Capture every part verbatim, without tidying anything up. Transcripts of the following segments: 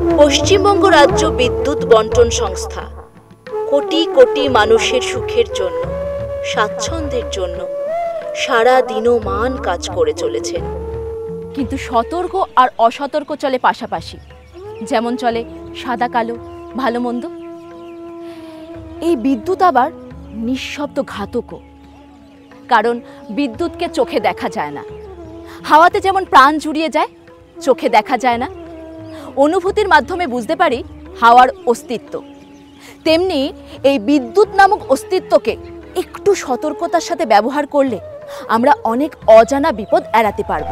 পশ্চিমবঙ্গ রাজ্য বিদ্যুৎ বন্টন সংস্থা কোটি কোটি মানুষের সুখের জন্য, স্বাচ্ছন্দ্যের জন্য সারা দিনমান কাজ করে চলেছেন। কিন্তু সতর্ক আর অসতর্ক চলে পাশাপাশি, যেমন চলে সাদা কালো, ভালো মন্দ। এই বিদ্যুৎ আবার নিঃশব্দ ঘাতকও, কারণ বিদ্যুৎকে চোখে দেখা যায় না। হাওয়াতে যেমন প্রাণ জুড়িয়ে যায়, চোখে দেখা যায় না, অনুভূতির মাধ্যমে বুঝতে পারি হাওয়ার অস্তিত্ব, তেমনি এই বিদ্যুৎ নামক অস্তিত্বকে একটু সতর্কতার সাথে ব্যবহার করলে আমরা অনেক অজানা বিপদ এড়াতে পারব।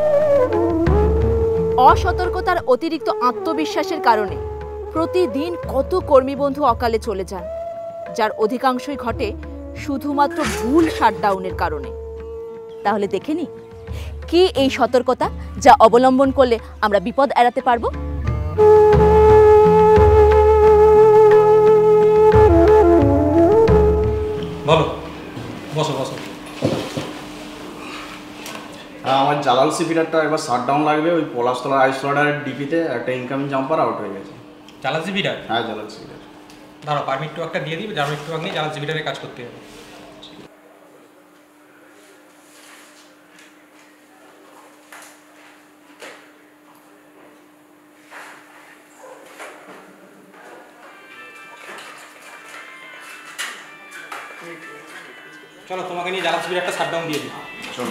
অসতর্কতার অতিরিক্ত আত্মবিশ্বাসের কারণে প্রতিদিন কত কর্মী বন্ধু অকালে চলে যান, যার অধিকাংশই ঘটে শুধুমাত্র ভুল শাটডাউনের কারণে। তাহলে দেখে নি কি এই সতর্কতা, যা অবলম্বন করলে আমরা বিপদ এড়াতে পারবো। বলো, বসো বসো। হ্যাঁ, আমার জালালসি ফিডারটা এবার শাটডাউন লাগবে। ওই পলাশতলা আইসোলারের ডিপিতে একটা ইনকামিং জাম্পার আউট হয়ে গেছে। জালালসি ফিডার? হ্যাঁ, জালালসি ফিডার। দাঁড়াও, পারমিট টু একটা দিয়ে দিবে, পারমিট টু নিয়ে জালালসি ফিডারে কাজ করতে হবে। চলো, তোমাকে নিয়ে জালালসি ফিডারটা শাটডাউন দিয়ে দিই। চলো।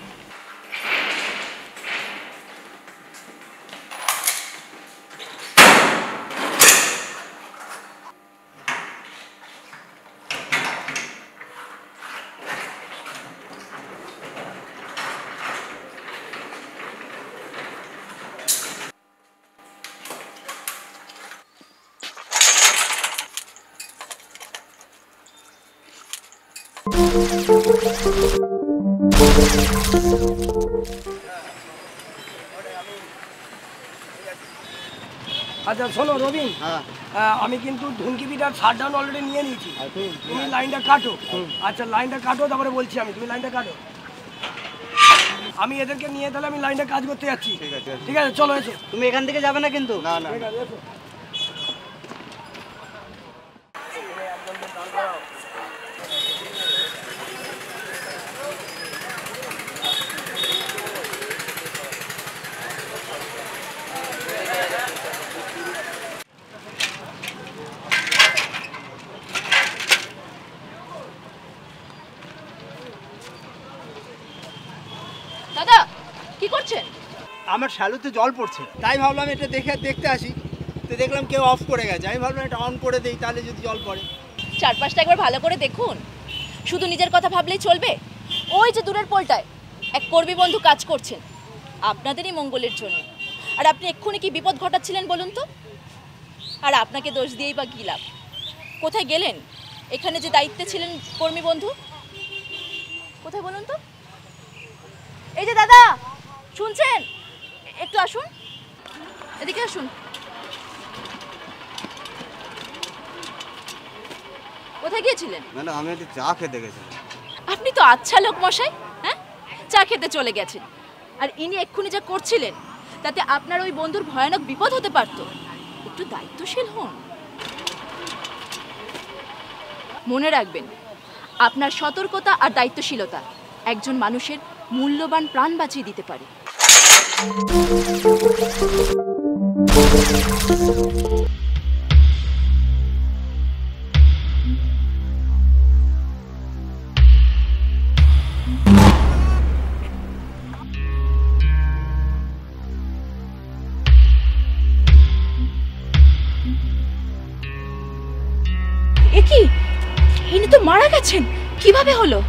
আচ্ছা শোনো রবিন, আমি কিন্তু ধুনকি ফিডার শাটডাউন অলরেডি নিয়ে নিয়েছি। তুমি লাইনটা কাটো। আচ্ছা লাইনটা কাটো, তারপরে বলছি আমি। তুমি লাইনটা কাটো, আমি এদেরকে নিয়ে তাহলে আমি লাইনটা কাজ করতে যাচ্ছি। ঠিক আছে, চলো এসো। তুমি এখান থেকে যাবে না কিন্তু? না না, ঠিক আছে এসো। দাদা কি করছেন? আমার শ্যালোতে জল পড়ছে, তাই ভাবলাম এটা দেখে দেখতে আসি। তো দেখলাম কেউ অফ করে গেছে, আমি ভাবলাম এটা অন করে দিই, তাহলে যদি জল পড়ে। চারপাশটা একবার ভালো করে দেখুন, শুধু নিজের কথা ভাবলেই চলবে? ওই যে দূরের পোলটায় এক কর্মী বন্ধু কাজ করছেন আপনাদেরই মঙ্গলের জন্য, আর আপনি এক্ষুনি কি বিপদ ঘটাচ্ছিলেন বলুন তো? আর আপনাকে দোষ দিয়েই বা কী লাভ? কোথায় গেলেন? এখানে যে দায়িত্বে ছিলেন কর্মী বন্ধু, কোথায় বলুন তো? এই যে দাদা, শুনছেন? একটু আসুন, এদিকে আসুন। কোথায় গিয়েছিলেন? মানে আমি একটু চা খেতে গেছিলাম। আপনি তো আচ্ছা লোক মশাই, হ্যাঁ, চা খেতে চলে গেছেন, আর ইনি এক্ষুনি যা করছিলেন তাতে আপনার ওই বন্ধুর ভয়ানক বিপদ হতে পারত। একটু দায়িত্বশীল হন। মনে রাখবেন, আপনার সতর্কতা আর দায়িত্বশীলতা একজন মানুষের মূল্যবান প্রাণ বাঁচিয়ে দিতে পারে। এ কি, ইনি তো মারা গেছেন, কিভাবে হলো?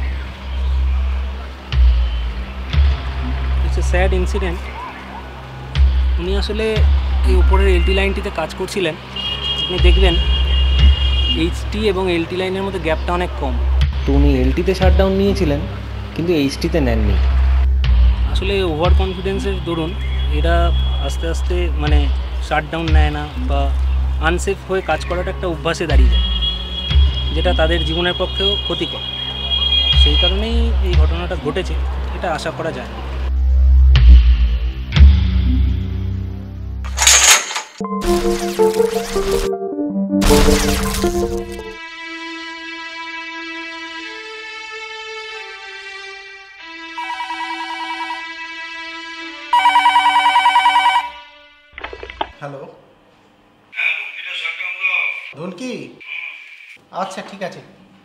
It's a sad incident. উনি আসলে এই উপরের এলটি লাইনটিতে কাজ করছিলেন। আপনি দেখবেন এইচটি এবং এলটি লাইনের মধ্যে গ্যাপটা অনেক কম। তো উনি এলটিতে শাটডাউন নিয়েছিলেন, কিন্তু এইচটিতে নেননি। আসলে ওভার কনফিডেন্সের দরুন এরা আস্তে আস্তে মানে শাটডাউন নেয় না, বা আনসেফ হয়ে কাজ করাটা একটা অভ্যাসে দাঁড়িয়ে যায়, যেটা তাদের জীবনের পক্ষেও ক্ষতিকর। সেই কারণেই এই ঘটনাটা ঘটেছে, এটা আশা করা যায়। হ্যালো, ধনকি? আচ্ছা ঠিক আছে।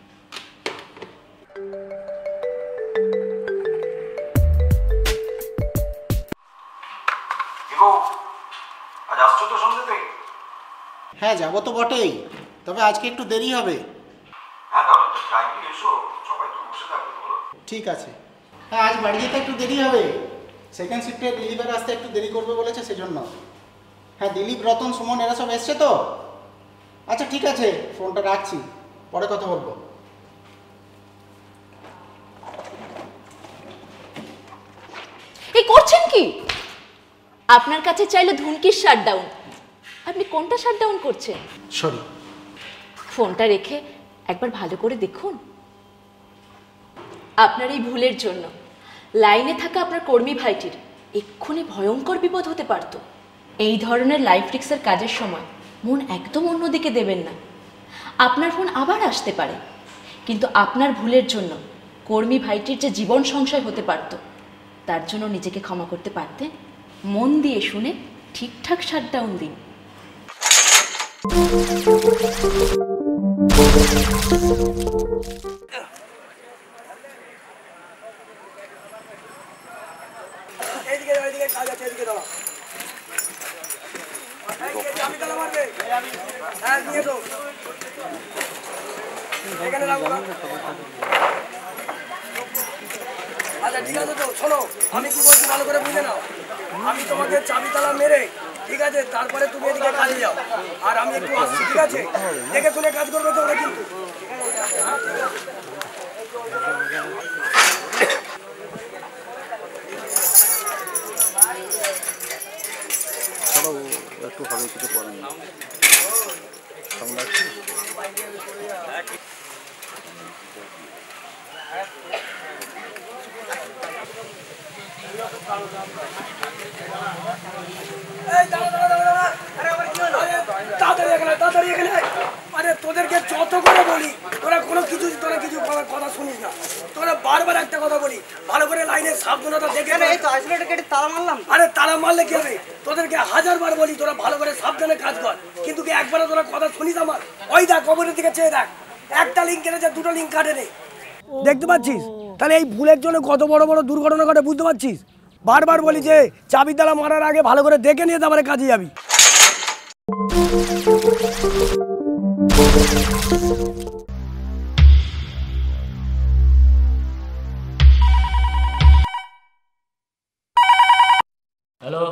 হ্যাঁ যাবো তো বটেই, তবে আজকে একটু দেরি হবে। ঠিক আছে। হ্যাঁ আজ বাড়ি যেতে একটু দেরি হবে, সেকেন্ড শিফটে দিলীপের আসতে একটু দেরি করবে বলেছে সেজন্য। হ্যাঁ দিলীপ, রতন, সুমন এরা সব এসছে তো? আচ্ছা ঠিক আছে, ফোনটা রাখছি, পরে কথা বলবো। এই করছেন কি? আপনার কাছে চাইলে ধুনকির শাটডাউন, আপনি কোনটা শাটডাউন করছেন? সরি। ফোনটা রেখে একবার ভালো করে দেখুন। আপনার এই ভুলের জন্য লাইনে থাকা আপনার কর্মী ভাইটির এক্ষুনি ভয়ঙ্কর বিপদ হতে পারত। এই ধরনের লাইফ রিস্কের কাজের সময় মন একদম অন্যদিকে দেবেন না। আপনার ফোন আবার আসতে পারে, কিন্তু আপনার ভুলের জন্য কর্মী ভাইটির যে জীবন সংশয় হতে পারত, তার জন্য নিজেকে ক্ষমা করতে পারতেন? মন দিয়ে শুনে ঠিকঠাক শাটডাউন দিন। এইদিকে এইদিকে কাজ আছে, এদিকে দাঁড়া। চাবি তালা মারবে। হ্যাঁ নিয়ে তো এখানে রাখবো না। আচ্ছা ঠিক আছে, তো শোনো আমি কি বলছি ভালো করে বুঝে নাও। আমি তোমাকে চাবি তালা মেরে, ঠিক আছে, তারপরে তুমি এদিকে কাজে যাও, আর আমি একটু আসছি, ঠিক আছে? দেখে শুনে কাজ করবে তো ওরা কিন্তু। একটু ভালো কিছু করেন না। তাড়াতাড়ি এখানে, তাড়াতাড়ি এখানে। আরে তোদেরকে যত করে বলি, তোরা কোনো কিছু তোরা কিছু কথা শুনিস না। তোরা বারবার একটা কথা বলি, ভালো করে লাইনের সাবধানতা দেখে। তালা মারলাম। আরে তালা মারলে কি হবে? তোদেরকে হাজার বার বলি তোরা ভালো করে সাবধানে কাজ কর, কিন্তু কি একবারও তোরা কথা শুনিস আমার? ওই দেখ কবরের দিকে চেয়ে দেখ, একটা লিঙ্ক কেটেছে, দুটো লিঙ্ক কাটে নেই। দেখতে পাচ্ছিস? তাহলে এই ভুলের জন্য কত বড় বড় দুর্ঘটনা ঘটে, বুঝতে পারছিস? বারবার বলি যে চাবি তালা মারার আগে ভালো করে দেখে নিয়ে তারপরে কাজে যাবি। হ্যালো,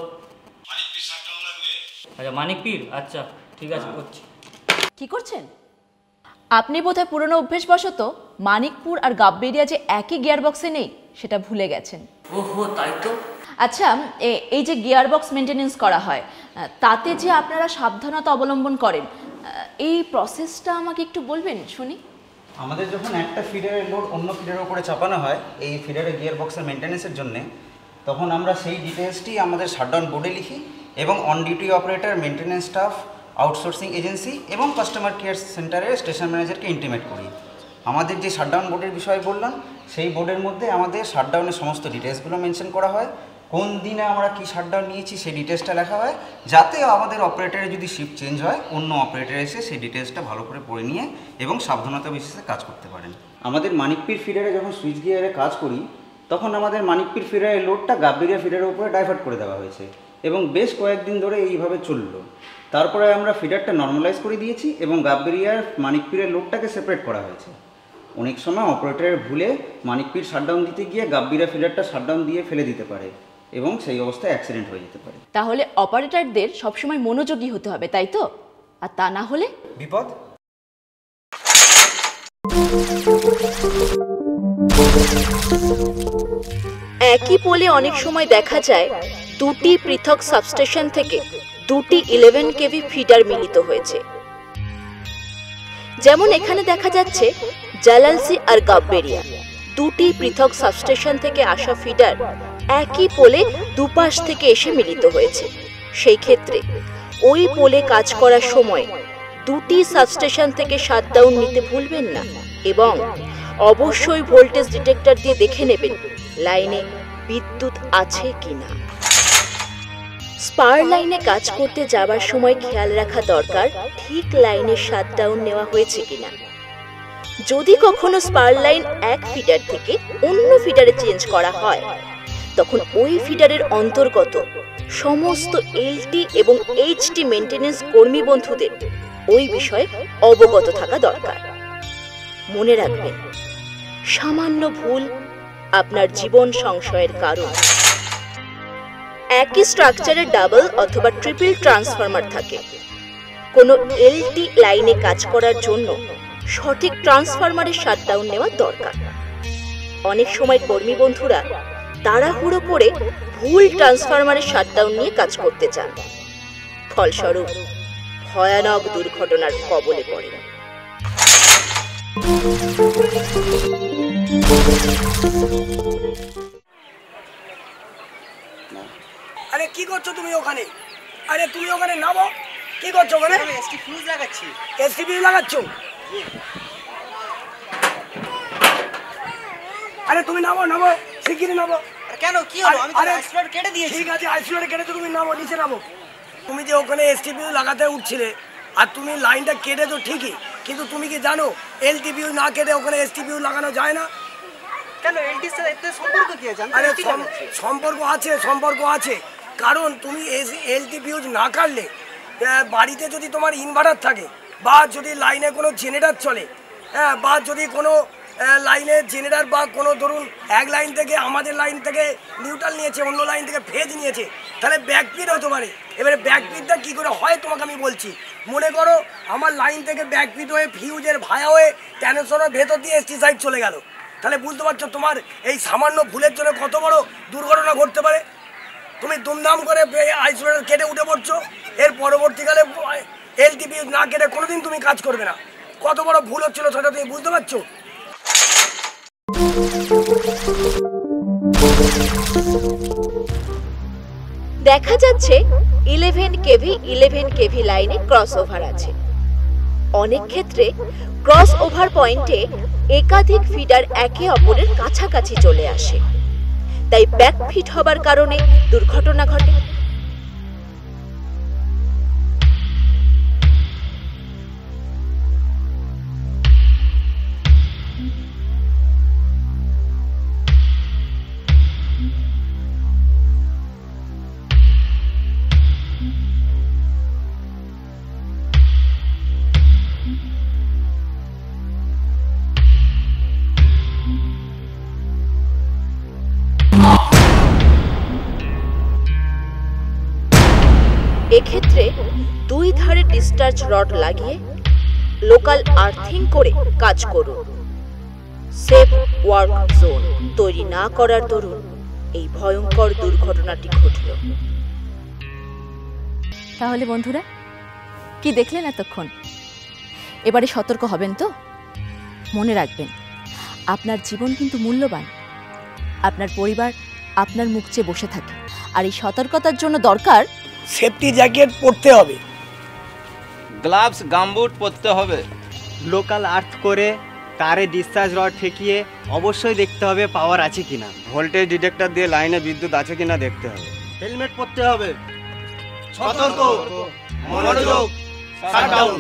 আচ্ছা মানিক পীর, আচ্ছা ঠিক আছে করছি। কি করছেন আপনি? বোধহয় পুরনো অভ্যেসবশত মানিকপুর আর গাববেরিয়া যে একই গিয়ার বক্সে নেই সেটা ভুলে গেছেন। ওহো তাই তো। আচ্ছা, এই যে গিয়ার বক্স মেনটেনেন্স করা হয়, তাতে যে আপনারা সাবধানতা অবলম্বন করেন, এই প্রসেসটা আমাকে একটু বলবেন শুনি। আমাদের যখন একটা ফিডারের লোড অন্য ফিডারের উপরে চাপানো হয় এই ফিডারের গিয়ার বক্সের মেনটেন্যান্সের জন্য, তখন আমরা সেই ডিটেলসটি আমাদের শাটডাউন বোর্ডে লিখি এবং on duty operator, maintenance staff, outsourcing agency এবং কাস্টমার কেয়ার সেন্টারের স্টেশন ম্যানেজারকে ইন্টিমেট করি। আমাদের যে শাটডাউন বোর্ডের বিষয়ে বললাম, সেই বোর্ডের মধ্যে আমাদের শাটডাউনের সমস্ত ডিটেলসগুলো মেনশন করা হয়। কোন দিনে আমরা কি শাটডাউন নিয়েছি সেই ডিটেলসটা লেখা হয়, যাতে আমাদের অপারেটরের যদি শিফট চেঞ্জ হয় অন্য অপারেটর এসে সেই ডিটেলসটা ভালো করে পড়ে নিয়ে এবং সাবধানতা বিশেষে কাজ করতে পারেন। আমাদের মানিকপীর ফিডারে যখন সুইচ গিয়ারে কাজ করি, তখন আমাদের মানিকপীর ফিডারের লোডটা গাববেরিয়া ফিডারের উপরে ডাইভার্ট করে দেওয়া হয়েছে এবং বেশ কয়েকদিন ধরে এইভাবে চলল। তারপরে আমরা ফিডারটা নর্মালাইজ করে দিয়েছি এবং গাববেরিয়ার মানিকপীরের লোডটাকে সেপারেট করা হয়েছে। অনেক সময় অপারেটরের ভুলে মানিকপীর শাটডাউন দিতে গিয়ে গাববেরিয়া ফিডারটা শাটডাউন দিয়ে ফেলে দিতে পারে এবং সেই অবস্থায় অ্যাক্সিডেন্ট হয়ে যেতে পারে। তাহলে অপারেটরদের সবসময় মনোযোগী হতে হবে, তাই তো? আর তা না হলে বিপদ। একই পোলে অনেক সময় দেখা যায় দুটি পৃথক সাবস্টেশন থেকে দুটি ইলেভেন কেভি ফিডার মিলিত হয়েছে। যেমন এখানে দেখা যাচ্ছে জালালসি আর গাববেরিয়া দুটি পৃথক সাবস্টেশন থেকে আসা ফিডার একই পোলে দুপাশ থেকে এসে মিলিত হয়েছে। সেই ক্ষেত্রে ওই পোলে কাজ করার সময় দুটি সাবস্টেশন থেকে শাটডাউন নিতে ভুলবেন না এবং অবশ্যই ভোল্টেজ ডিটেক্টর দিয়ে দেখে নেবেন লাইনে বিদ্যুৎ আছে কিনা। স্পার লাইনে কাজ করতে যাবার সময় খেয়াল রাখা দরকার ঠিক লাইনে শাটডাউন নেওয়া হয়েছে কিনা। যদি কখনো স্পার লাইন এক ফিডার থেকে অন্য ফিডারে চেঞ্জ করা হয়, তখন ওই ফিডারের অন্তর্গত সমস্ত এলটি এবং এইচটি মেইনটেনেন্স কর্মী বন্ধুদের ওই বিষয়ে অবগত থাকা দরকার। মনে রাখবেন, সামান্য ভুল আপনার জীবন সংশয়ের কারণ। একই স্ট্রাকচারে ডাবল অথবা ট্রিপল ট্রান্সফরমার থাকে। কোনো এলটি লাইনে কাজ করার জন্য সঠিক ট্রান্সফরমারের শাটডাউন নেওয়া দরকার। অনেক সময় কর্মী বন্ধুরা তাড়াহুড়ো করে ভুল ট্রান্সফরমারের শাটডাউন নিয়ে কাজ করতে চান, ফলস্বরূপ ভয়ানক দুর্ঘটনার কবলে পড়েন। আরে কি করছো তুমি ওখানে? আরে তুমি ওখানে নামো। কি করছো ওখানে? এসটি ফিউজ লাগাচ্ছি। এসটি ফিউজ লাগাচ্ছ? আরে তুমি নামো নামো, শিগগিরই নামো। কেন কি হলো? আমি তো আইসোলেট কেটে দিয়েছি। ঠিক আছে, আইসোলেট কেটে তো তুমি নামো, নিচে নামো। তুমি যে ওখানে এসটি ফিউজ লাগাতে উঠছিলে আর তুমি লাইনটা কেটে তো ঠিকই, কিন্তু তুমি কি জানো এলটি ফিউজ না কেটে ওখানে এসটি ফিউজ লাগানো যায় না? কেন এলটির সাথে এতে সম্পর্ক কি আছে? আরে সম্পর্ক আছে, সম্পর্ক আছে। কারণ তুমি এলটি ফিউজ না কাটলে বাড়িতে যদি তোমার ইনভার্টার থাকে বা যদি লাইনে কোনো জেনারেটর চলে, হ্যাঁ, বা যদি কোনো লাইনে জেনারেটর বা কোনো ধরুন এক লাইন থেকে আমাদের লাইন থেকে নিউট্রাল নিয়েছে, অন্য লাইন থেকে ফেজ নিয়েছে, তাহলে ব্যাকপিট হতে পারে। এবারে ব্যাকপিটটা কী করে হয় তোমাকে আমি বলছি। মনে করো আমার লাইন থেকে ব্যাকপিট হয়ে ফিউজের ভায়া হয়ে ট্রান্সফরমারের ভেতর দিয়ে এসটি সাইড চলে গেল, তাহলে বুঝতে পারছো তোমার এই সামান্য ভুলের জন্য কত বড় দুর্ঘটনা ঘটতে পারে। তুমি দুমদাম করে আইসোলেটর কেটে উঠে পড়ছো, এর পরবর্তীকালে এলটি ফিউজ না কেটে কোনোদিন তুমি কাজ করবে না। কত বড় ভুল হচ্ছিল সেটা তুমি বুঝতে পারছো? দেখা যাচ্ছে ইলেভেন কেভি ইলেভেন কেভি লাইনে ক্রস ওভার আছে। অনেক ক্ষেত্রে ক্রস ওভার পয়েন্টে একাধিক ফিডার একে অপরের কাছাকাছি চলে আসে, তাই ব্যাকফিট হবার কারণে দুর্ঘটনা ঘটে। এক্ষেত্রে দুই ধারে ডিসচার্জ রড লাগিয়ে লোকাল আর্থিং করে কাজ করুন। সেফ ওয়ার্ক জোন তৈরি না করার দরুন এই ভয়ঙ্কর দুর্ঘটনাটি ঘটল। তাহলে বন্ধুরা কি দেখলেন এতক্ষণ? এবারে সতর্ক হবেন তো? মনে রাখবেন, আপনার জীবন কিন্তু মূল্যবান। আপনার পরিবার আপনার মুখ চেয়ে বসে থাকে, আর এই সতর্কতার জন্য দরকার সেফটি জ্যাকেট পরতে হবে, গ্লাভস গামবুট পরতে হবে, লোকাল আর্থ করে তারে ডিসচার্জ রড ঠেকিয়ে অবশ্যই দেখতে হবে পাওয়ার আছে কিনা, ভোল্টেজ ডিটেক্টর দিয়ে লাইনে বিদ্যুৎ আছে কিনা দেখতে হবে, হেলমেট পরতে হবে। সতর্ক, মনোযোগ, শাটডাউন।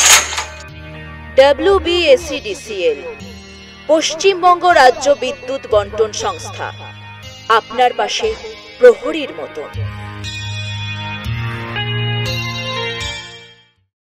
ডব্লিউবিএসিডিসিএল পশ্চিমবঙ্গ রাজ্য বিদ্যুৎ বন্টন সংস্থা আপনার পাশে প্রহরীর মতো।